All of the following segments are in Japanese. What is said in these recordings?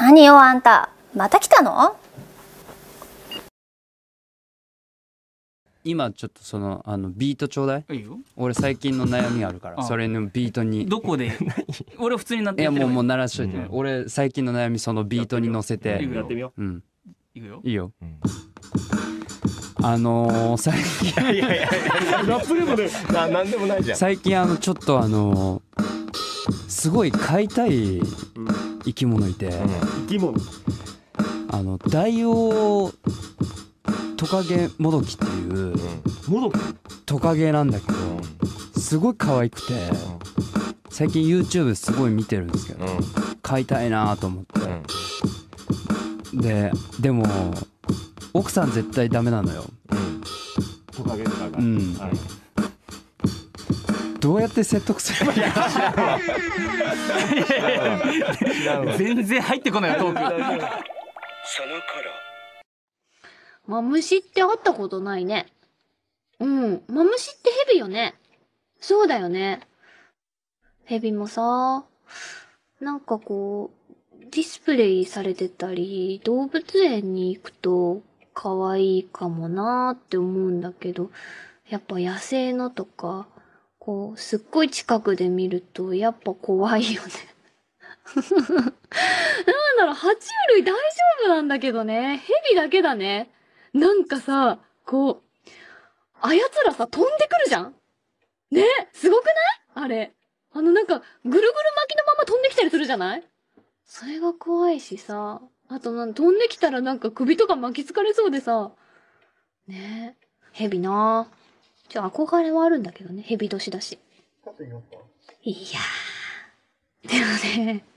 何よあんた、また来たの？ 今ちょっとビートちょうだい。 いいよ。 俺最近の悩みあるから、それのビートに。 どこで俺普通になっていややってればいい。 もう鳴らしといて、俺最近の悩みそのビートに乗せてやってみようん。 いくよ。 いいよ。最近う。いやいやいや、ラップでもね、なんでもないじゃん。 最近ちょっとすごい飼いたい生き物いて、 生き物。 ダイオウトカゲモドキっていうモドキ。 トカゲなんだけど、すごい可愛くて、最近 YouTube すごい見てるんですけど、飼いたいなと思って、でも奥さん絶対ダメなのよ。 トカゲとかが。 どうやって説得すればいいの？全然入ってこないよトーク。 その頃、 マムシって会ったことないね。マムシってヘビよね。そうだよね。ヘビもさ、なんかこう、ディスプレイされてたり、動物園に行くと可愛いかもなーって思うんだけど、やっぱ野生のとか、こう、すっごい近くで見るとやっぱ怖いよね。なんだろう、爬虫類大丈夫なんだけどね。ヘビだけだね。なんかさ、こう、あやつらさ、飛んでくるじゃんね、すごくないあれ。なんか、ぐるぐる巻きのまま飛んできたりするじゃない？それが怖いしさ、あと飛んできたらなんか首とか巻きつかれそうでさ、ねえ、ヘビなぁ。憧れはあるんだけどね、ヘビ年だし。いやー。でもね、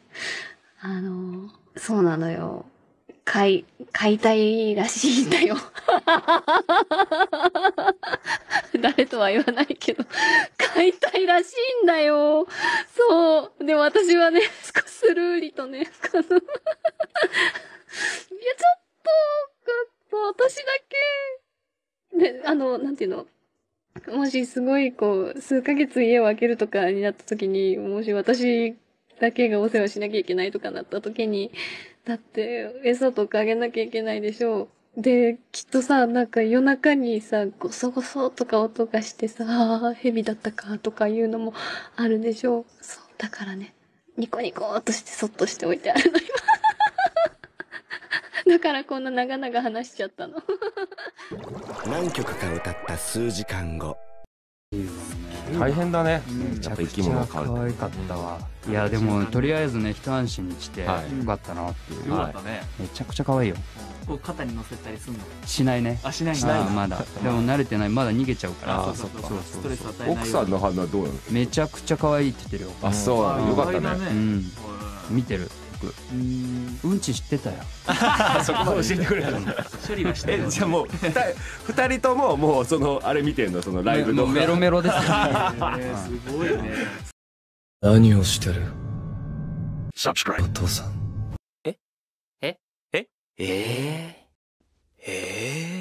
そうなのよ。飼いたいらしいんだよ。誰とは言わないけど、飼いたいらしいんだよ。そう。でも私はね、少しスルーリとね、いや、ちょっと、私だけ、で、なんていうの、もしすごい数ヶ月家を空けるとかになった時に、もし私だけがお世話しなきゃいけないとかなった時に、だって餌とかあげなきゃいけないでしょ。で、きっとさ、なんか夜中にさ、ゴソゴソとか音がしてさ、蛇だったかとかいうのもあるでしょ。そう、だからね、ニコニコーっとしてそっとしておいてあるの今。だからこんな長々話しちゃったの。 何曲か歌った数時間後、 大変だね。 めちゃくちゃ可愛かったわ。いやでもとりあえずね、一安心にしてよかったなっていう。 よかったね。 めちゃくちゃ可愛いよ。 こう肩に乗せたりすんの？ しないね。 あ、しないんあだ。 ーまだ。でも慣れてない。まだ逃げちゃうから。 そう。ストレス与えないように。 奥さんの反応はどうなの？ めちゃくちゃ可愛いって言ってるよ。 あ、そうなの。よかったね。 見てる。うんち知ってたよ。 そこまで教えてくれたの。 処理はしてる。 じゃあもう二人とももうあれ見てんの、そのライブの。 メロメロです。 すごいね。 何をしてる？ Subscribe お父さん。 え